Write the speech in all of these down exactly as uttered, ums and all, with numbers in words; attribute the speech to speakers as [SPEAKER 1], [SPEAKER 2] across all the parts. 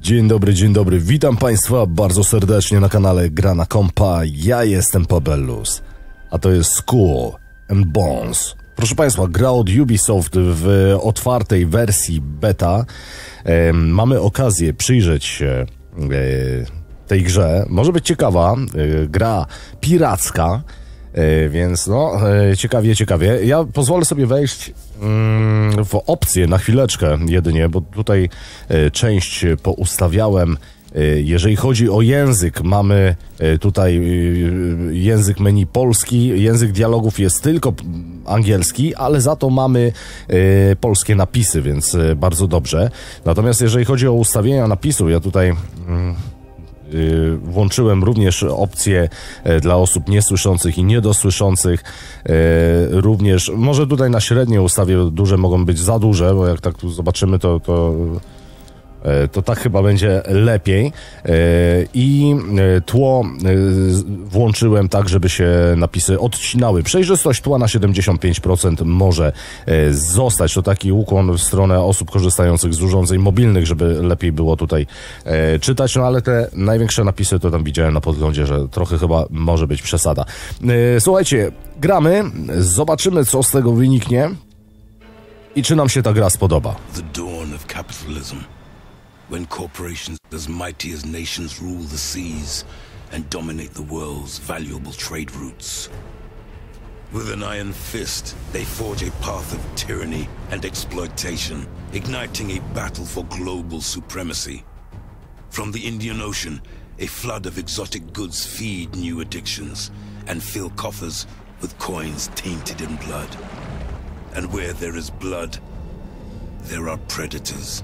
[SPEAKER 1] Dzień dobry, dzień dobry, witam Państwa bardzo serdecznie na kanale Gra na Kompa. Ja jestem Pabellus, a to jest Skull and Bones. Proszę Państwa, gra od Ubisoft w otwartej wersji beta. E, mamy okazję przyjrzeć się e, tej grze. Może być ciekawa, e, gra piracka, e, więc no, e, ciekawie, ciekawie. Ja pozwolę sobie wejść mm, w opcję na chwileczkę jedynie, bo tutaj e, część poustawiałem. Jeżeli chodzi o język, mamy tutaj język menu polski, język dialogów jest tylko angielski, ale za to mamy polskie napisy, więc bardzo dobrze. Natomiast jeżeli chodzi o ustawienia napisu, ja tutaj włączyłem również opcje dla osób niesłyszących i niedosłyszących. Również, może tutaj na średnie ustawię, duże mogą być za duże, bo jak tak tu zobaczymy, to... to to tak chyba będzie lepiej. I tło włączyłem tak, żeby się napisy odcinały. Przejrzystość tła na siedemdziesiąt pięć procent może zostać. To taki ukłon w stronę osób korzystających z urządzeń mobilnych, żeby lepiej było tutaj czytać. No ale te największe napisy to tam widziałem na podglądzie, że trochę chyba może być przesada. Słuchajcie, gramy, zobaczymy, co z tego wyniknie i czy nam się ta gra spodoba.
[SPEAKER 2] The dawn of capitalism. When corporations as mighty as nations rule the seas and dominate the world's valuable trade routes. With an iron fist, they forge a path of tyranny and exploitation, igniting a battle for global supremacy. From the Indian Ocean, a flood of exotic goods feed new addictions and fill coffers with coins tainted in blood. And where there is blood, there are predators.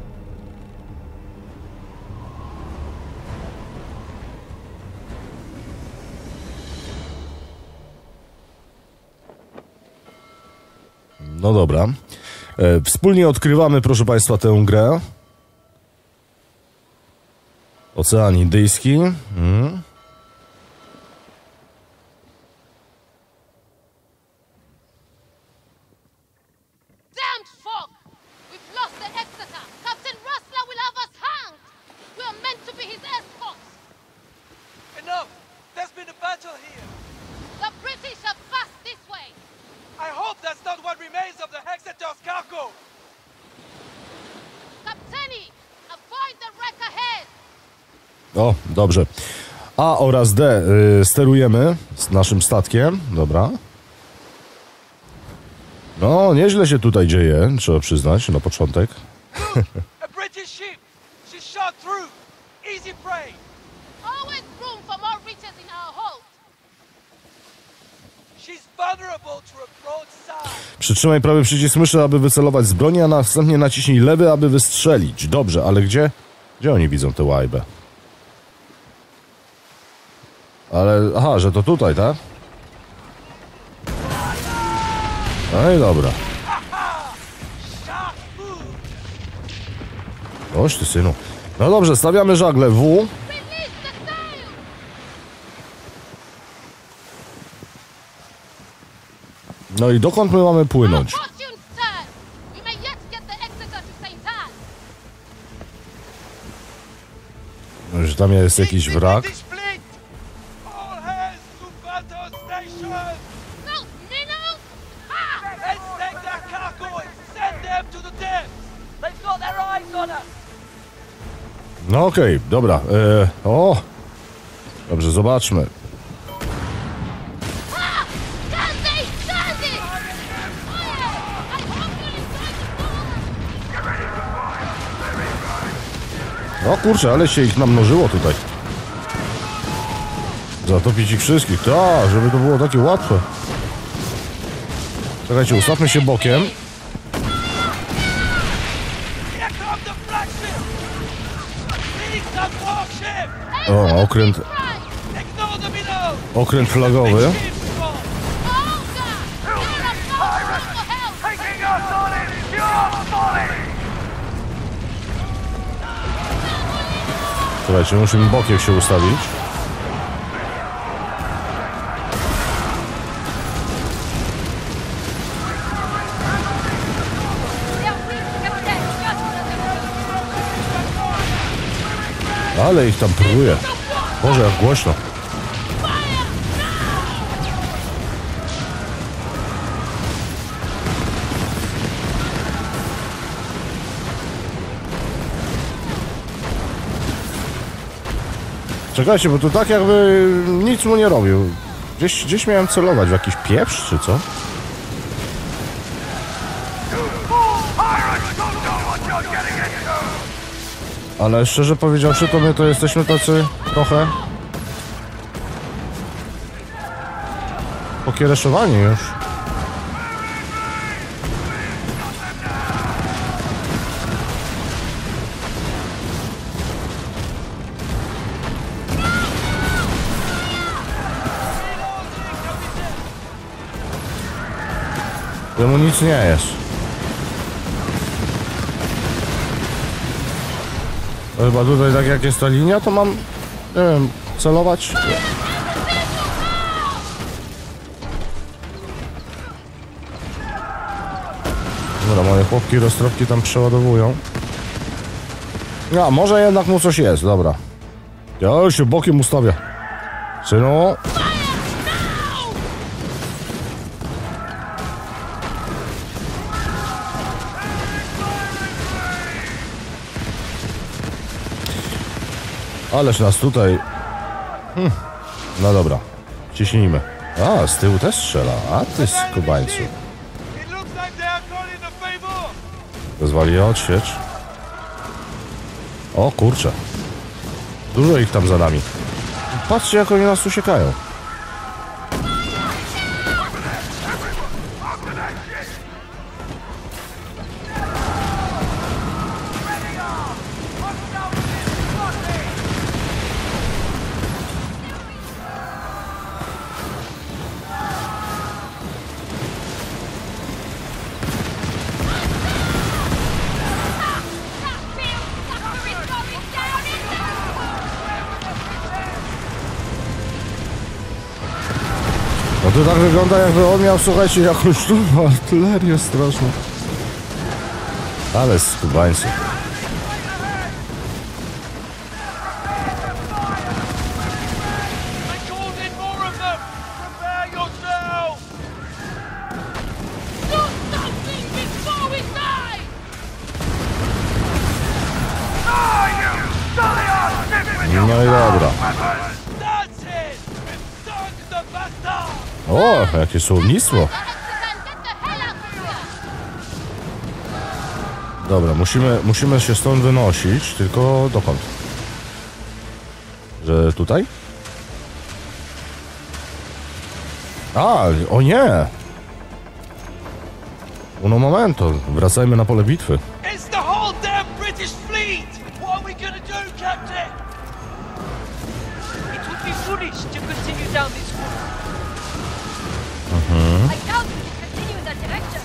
[SPEAKER 1] No dobra. E, wspólnie odkrywamy, proszę Państwa, tę grę. Ocean Indyjski. Hmm.
[SPEAKER 3] Damned fuck! We've lost the Exeter! Captain Rustler will have us hanged! We are meant to be his escorts!
[SPEAKER 4] Enough! There's been a battle here!
[SPEAKER 3] The British have passed this way!
[SPEAKER 4] I hope that's not what remains of the Exeter's cargo!
[SPEAKER 3] Captaini! Avoid the wreck ahead!
[SPEAKER 1] O, dobrze. A oraz D y, sterujemy z naszym statkiem. Dobra. No, nieźle się tutaj dzieje, trzeba przyznać, na początek.
[SPEAKER 4] A British ship! She's shot through! Easy prey!
[SPEAKER 3] Always room for more riches in our hold!
[SPEAKER 4] She's vulnerable to a broadside!
[SPEAKER 1] Przytrzymaj prawy przycisk myszy, aby wycelować z broni, a następnie naciśnij lewy, aby wystrzelić. Dobrze, ale gdzie? Gdzie oni widzą tę łajbę? Ale, aha, że to tutaj, tak? No i dobra. Oś ty, synu. No dobrze, stawiamy żagle W.
[SPEAKER 3] Release the sail!
[SPEAKER 1] No i dokąd my mamy płynąć?
[SPEAKER 3] Fortune's turn! We may yet get the Exeter to Saint Anne!
[SPEAKER 1] No, że tam jest jakiś wrak.
[SPEAKER 4] British fleet! All hands to battle station!
[SPEAKER 3] No, minnows! Ha!
[SPEAKER 4] Let's take their cargo and send them to the depths! They've got their eyes on us!
[SPEAKER 1] No okej, okay, dobra. E, o! Dobrze, zobaczmy.
[SPEAKER 3] Ha! Sandy! Sandy! Fire! I hope you'll enjoy the
[SPEAKER 1] No kurczę, ale się ich namnożyło tutaj. Zatopić ich wszystkich, tak, żeby to było takie łatwe. Czekajcie, ustawmy się bokiem.
[SPEAKER 4] Here come the flagship! Lead some warship!
[SPEAKER 1] O, okręt,
[SPEAKER 4] Ignore the minnows!
[SPEAKER 1] okręt flagowy.
[SPEAKER 3] Olga! You're a fire for help!
[SPEAKER 4] Taking us on it! You're folly!
[SPEAKER 1] Słuchajcie, musimy bokiem się ustawić. Ale ich tam próbuje. Boże, jak głośno. Czekajcie, bo tu tak jakby nic mu nie robił. Gdzieś, gdzieś miałem celować w jakiś pieprz, czy co? Ale szczerze powiedziawszy, to my to jesteśmy tacy trochę pokiereszowani już. Jemu nic nie jest. Chyba tutaj tak jak jest ta linia, to mam, nie wiem, celować. Dobra, moje chłopki roztropki tam przeładowują. Ja, może jednak mu coś jest, dobra. Ja się bokiem ustawię. Synu. Ależ nas tutaj... Hm. No dobra, ciśnijmy. A, z tyłu też strzela. A ty skubańcu. Rozwali odsiecz. O kurczę. Dużo ich tam za nami. Patrzcie, jak oni nas uciekają. No to tak wygląda, jakby on miał, słuchajcie, jakąś tu artylerię straszną. Ale skubańcy. No i dobra. O, jakie słownictwo. Dobra, musimy, musimy się stąd wynosić, tylko dokąd? Że tutaj? A, o nie! Uno momento, wracajmy na pole bitwy.
[SPEAKER 4] It's the whole damn British fleet! What are we gonna do, Captain? It would be foolish to continue down this route.
[SPEAKER 3] I doubt we can continue in that direction.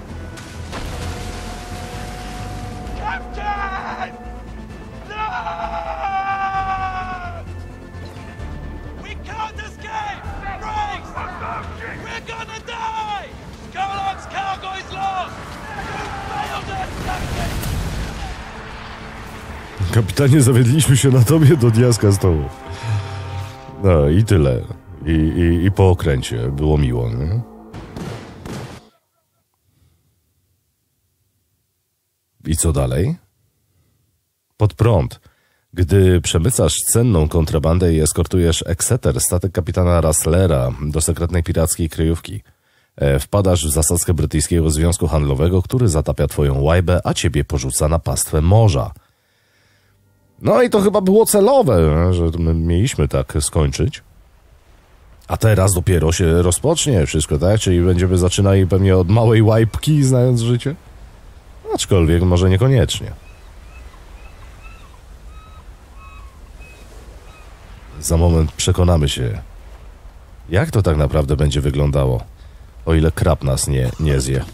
[SPEAKER 4] Captain! No! We can't escape! Brakes! We're gonna die! Scarlock's cargo is lost! You failed us, Captain!
[SPEAKER 1] Kapitanie, zawiedliśmy się na tobie do diaska stołu. No i tyle. I, i, i po okręcie. Było miło, nie? I co dalej? Pod prąd. Gdy przemycasz cenną kontrabandę i eskortujesz Exeter, statek kapitana Rustlera, do sekretnej pirackiej kryjówki, e, wpadasz w zasadzkę brytyjskiego związku handlowego, który zatapia twoją łajbę, a ciebie porzuca na pastwę morza. No i to chyba było celowe, że my mieliśmy tak skończyć. A teraz dopiero się rozpocznie wszystko, tak? Czyli będziemy zaczynali pewnie od małej łajbki, znając życie? Aczkolwiek może niekoniecznie. Za moment przekonamy się, jak to tak naprawdę będzie wyglądało, o ile krab nas nie, nie zje.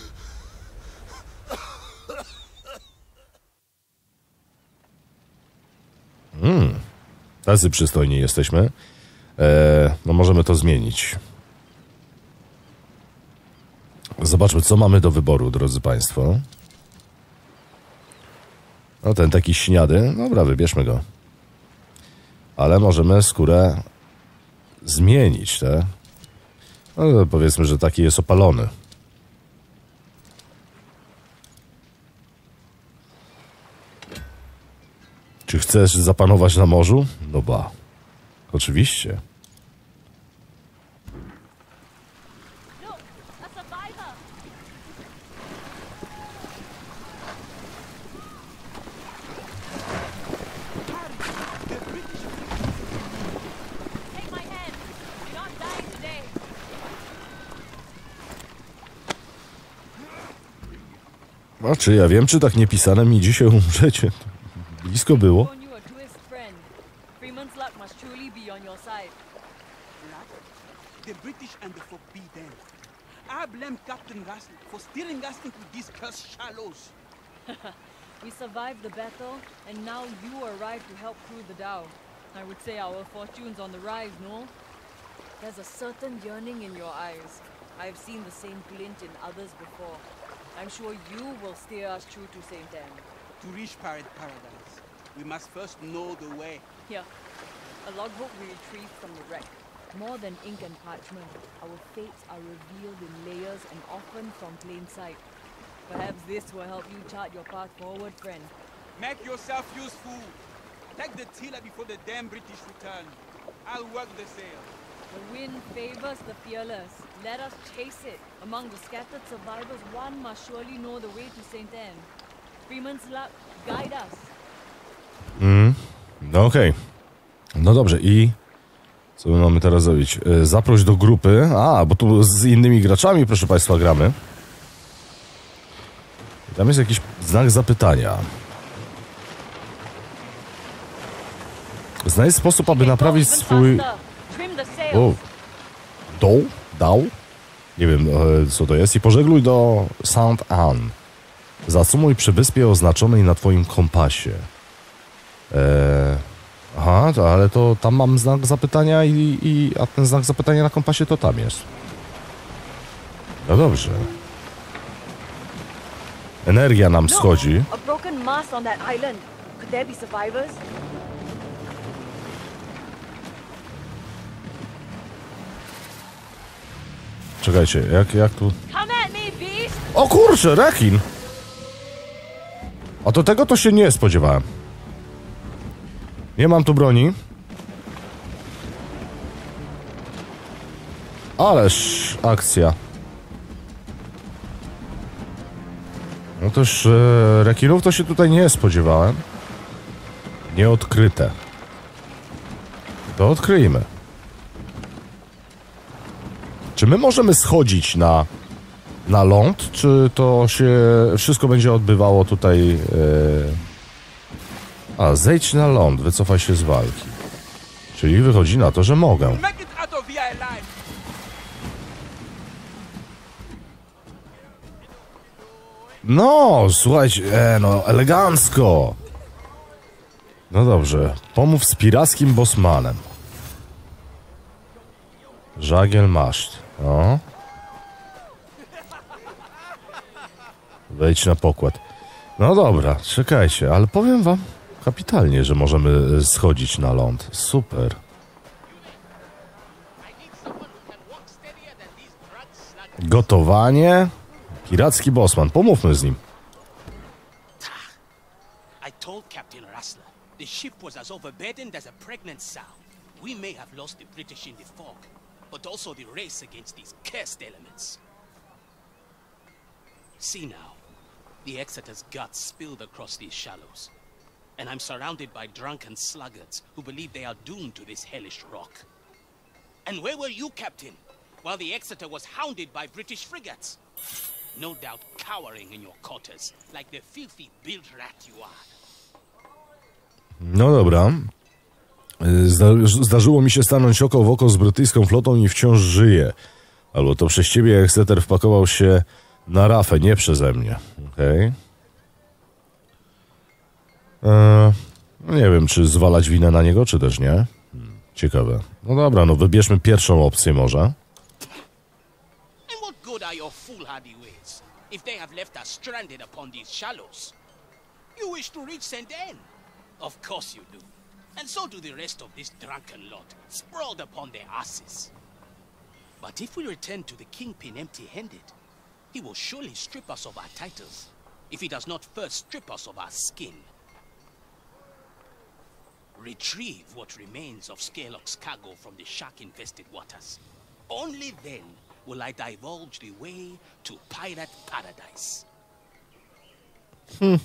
[SPEAKER 1] Hmm, tacy przystojni jesteśmy. Eee, no możemy to zmienić. Zobaczmy, co mamy do wyboru, drodzy państwo. No ten taki śniady. Dobra, wybierzmy go. Ale możemy skórę zmienić, tak? No, powiedzmy, że taki jest opalony. Czy chcesz zapanować na morzu? No ba. Oczywiście.
[SPEAKER 3] Look, a survivor. Take my hand. You're not dying today.
[SPEAKER 1] A czy ja wiem, czy tak nie pisane mi dzisiaj umrzecie? Blisko było.
[SPEAKER 5] Shown you a twist, friend. Freeman's luck must truly be on your side.
[SPEAKER 6] The British and the Forbidden. I blame Captain Russell for steering us into these cursed shallows.
[SPEAKER 5] We survived the battle, and now you arrived to help crew the dhow. I would say our fortune's on the rise, no? There's a certain yearning in your eyes. I've seen the same glint in others before. I'm sure you will steer us true to Saint Anne.
[SPEAKER 6] To reach Pirate Paradise, we must first know the way.
[SPEAKER 5] Here, a logbook we retrieved from the wreck. More than ink and parchment, our fates are revealed in layers and often from plain sight. Perhaps this will help you chart your path forward, friend.
[SPEAKER 6] Make yourself useful. Take the tiller before the damn British return. I'll work the sail.
[SPEAKER 5] The wind favors the fearless. Let us chase it. Among the scattered survivors, one must surely know the way to Saint Anne. Freeman's luck, guide us.
[SPEAKER 1] Mm. No okej. Okay. No dobrze, i co my mamy teraz zrobić? Zaproś do grupy. A, bo tu z innymi graczami, proszę Państwa, gramy. I tam jest jakiś znak zapytania. Znajdź sposób, aby naprawić swój... O, doł? Dał? Nie wiem, co to jest. I pożegluj do Saint Anne. Zasumuj przy wyspie oznaczonej na twoim kompasie. Eee, aha, to, ale to tam mam znak zapytania i, i... A ten znak zapytania na kompasie to tam jest. No dobrze. Energia nam schodzi.
[SPEAKER 5] A broken mast on that island. Could there be survivors?
[SPEAKER 1] Czekajcie, jak, jak tu...
[SPEAKER 3] Come at me, beast!
[SPEAKER 1] O kurczę, rekin! A to tego to się nie spodziewałem. Nie mam tu broni. Ależ akcja. No też e, rekinów to się tutaj nie spodziewałem. Nieodkryte. To odkryjmy. Czy my możemy schodzić na, na ląd, czy to się wszystko będzie odbywało tutaj... Yy... A, zejdź na ląd, wycofaj się z walki. Czyli wychodzi na to, że mogę.
[SPEAKER 6] Make it out of here alive.
[SPEAKER 1] No, słuchajcie, e, no, elegancko. No dobrze, pomów z pirackim bosmanem. Żagiel maszt. O. Wejdź na pokład. No dobra, czekajcie, ale powiem wam kapitalnie, że możemy schodzić na ląd. Super. Gotowanie. Piracki bosman. Pomówmy z nim.
[SPEAKER 7] I told Captain Russell the ship was as overburdened as a pregnant sow. We may have lost the British in the fog, but also the race against these cursed elements. See now, the Exeter's guts spilled across these shallows, and I'm surrounded by drunken sluggards who believe they are doomed to this hellish rock. And where were you, Captain, while the Exeter was hounded by British frigates? No doubt cowering in your quarters, like the filthy bilge rat you are.
[SPEAKER 1] No dobra. Zdarzyło mi się stanąć oko w oko z brytyjską flotą i wciąż żyję. Albo to przez ciebie Exeter wpakował się na rafę, nie przeze mnie. Okej. Okay. Eee, nie wiem, czy zwalać winę na niego, czy też nie. Hmm, ciekawe. No dobra, no wybierzmy pierwszą opcję może.
[SPEAKER 7] And what good are your foolhardy ways, if they have left us stranded upon these shallows? You wish to reach Saint Anne? Of course you do. And so do the rest of this drunken lot, sprawled upon their asses. But if we return to the Kingpin empty-handed, he will surely strip us of our titles, if he does not first strip us of our skin. Retrieve what remains of Skerlock's cargo from the shark-infested waters. Only then will I divulge the way to pirate paradise.
[SPEAKER 1] Hmm.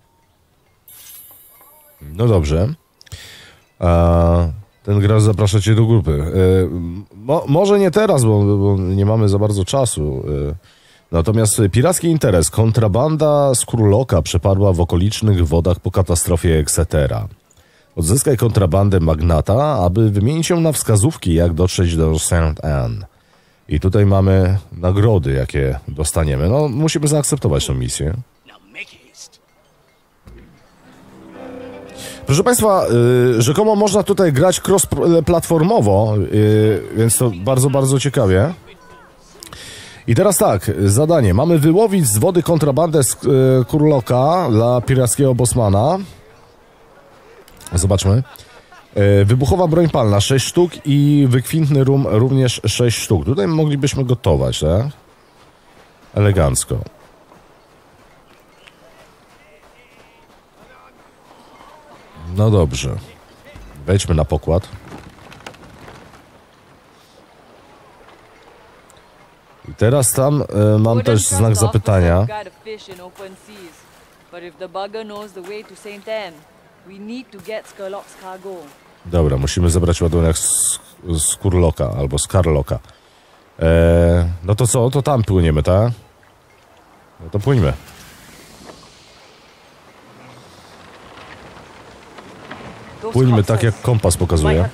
[SPEAKER 1] No dobrze. A ten gracz zaprasza cię do grupy. E, mo, może nie teraz, bo, bo nie mamy za bardzo czasu. E, natomiast piracki interes. Kontrabanda z Kurloka przepadła w okolicznych wodach po katastrofie Exetera. Odzyskaj kontrabandę magnata, aby wymienić ją na wskazówki, jak dotrzeć do Saint Anne. I tutaj mamy nagrody, jakie dostaniemy. No, musimy zaakceptować tę misję. Proszę Państwa, yy, rzekomo można tutaj grać cross-platformowo, yy, więc to bardzo, bardzo ciekawie. I teraz tak, zadanie. Mamy wyłowić z wody kontrabandę z yy, Kurloka dla pirackiego bossmana. Zobaczmy. Yy, wybuchowa broń palna sześć sztuk i wykwintny rum również sześć sztuk. Tutaj moglibyśmy gotować, tak? Elegancko. No dobrze. Wejdźmy na pokład. I teraz tam e, mam też znak zapytania. Dobra, musimy zebrać ładunek z, z Kurloka albo z Karloka. E, no to co? To tam płyniemy, tak? No to płyńmy. Płyńmy tak, jak kompas pokazuje.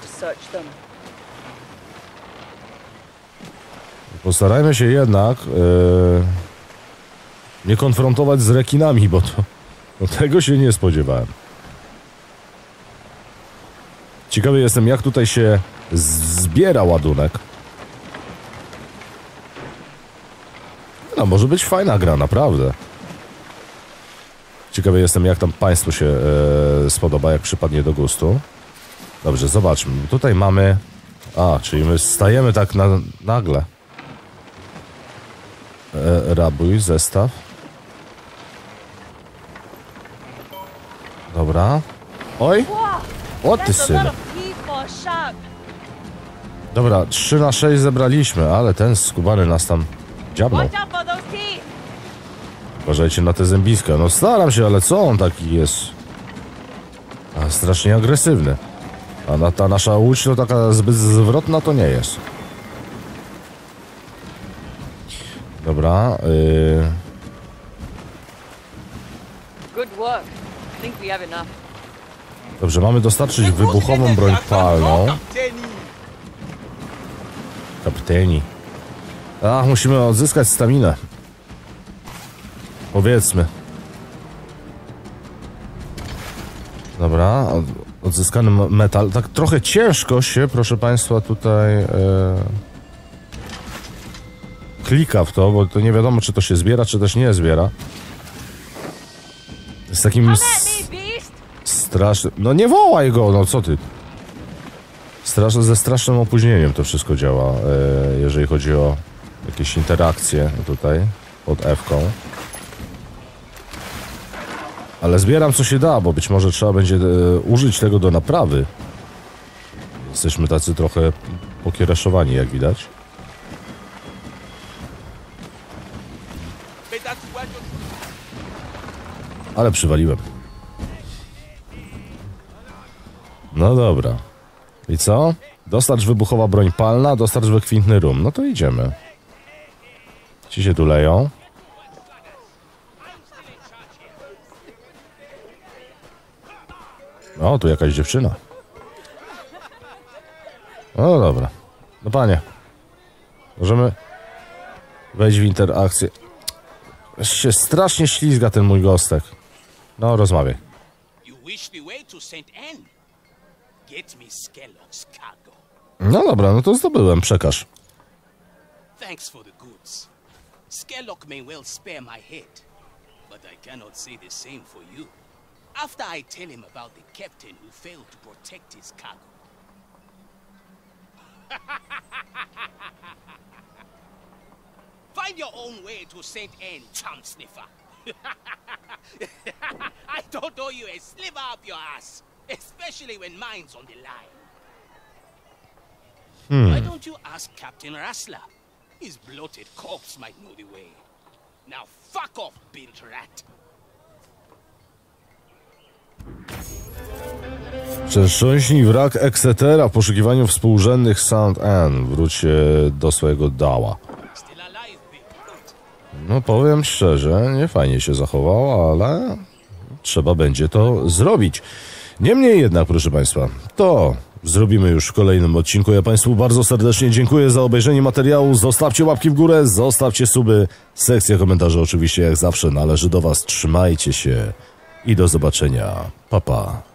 [SPEAKER 1] Postarajmy się jednak yy, nie konfrontować z rekinami, bo to, bo tego się nie spodziewałem. Ciekawy jestem, jak tutaj się zbiera ładunek. No, może być fajna gra, naprawdę. Ciekawy jestem, jak tam Państwu się e, spodoba, jak przypadnie do gustu. Dobrze, zobaczmy. Tutaj mamy... A, czyli my stajemy tak na, nagle. E, rabuj, zestaw. Dobra. Oj! O ty syn! Dobra, trzy na sześć zebraliśmy, ale ten skubany nas tam dziabnął. Uważajcie na te zębiska. No staram się, ale co on taki jest? A, strasznie agresywny. A na, ta nasza łódź to taka zbyt zwrotna to nie jest. Dobra. Yy... Dobrze, mamy dostarczyć wybuchową broń palną. Kapiteni. Ach, musimy odzyskać staminę. Powiedzmy. Dobra, od, odzyskany metal. Tak trochę ciężko się, proszę Państwa, tutaj e, klika w to, bo to nie wiadomo, czy to się zbiera, czy też nie zbiera. Z takim strasznym... No nie wołaj go, no co ty? Strasz... Ze strasznym opóźnieniem to wszystko działa, e, jeżeli chodzi o jakieś interakcje tutaj pod F-ką. Ale zbieram co się da, bo być może trzeba będzie e, użyć tego do naprawy. Jesteśmy tacy trochę pokiereszowani, jak widać. Ale przywaliłem. No dobra. I co? Dostarcz wybuchowa broń palna, dostarcz wykwintny rum. No to idziemy. Ci się tu leją. O, tu jakaś dziewczyna. No dobra. No panie. Możemy wejść w interakcję. Się strasznie ślizga ten mój gostek. No, rozmawiaj. No dobra, no to zdobyłem, przekaż.
[SPEAKER 7] Thanks for the goods. Skerlock may well spare my head, but I cannot say the same for you. After I tell him about the captain who failed to protect his cargo. Find your own way to Saint Anne, chump sniffer. I don't owe you a sliver up your ass, especially when mine's on the line.
[SPEAKER 1] Hmm.
[SPEAKER 7] Why don't you ask Captain Rassler? His bloated corpse might know the way. Now fuck off, built rat.
[SPEAKER 1] Przeszczęśnij wrak Exetera w poszukiwaniu współrzędnych Saint Anne. Wróćcie do swojego dała.
[SPEAKER 7] Still alive, big brute.
[SPEAKER 1] No powiem szczerze, nie fajnie się zachował, ale trzeba będzie to zrobić. Niemniej jednak, proszę Państwa, to zrobimy już w kolejnym odcinku. Ja Państwu bardzo serdecznie dziękuję za obejrzenie materiału. Zostawcie łapki w górę, zostawcie suby. Sekcja komentarzy oczywiście jak zawsze należy do Was. Trzymajcie się i do zobaczenia. Pa, pa.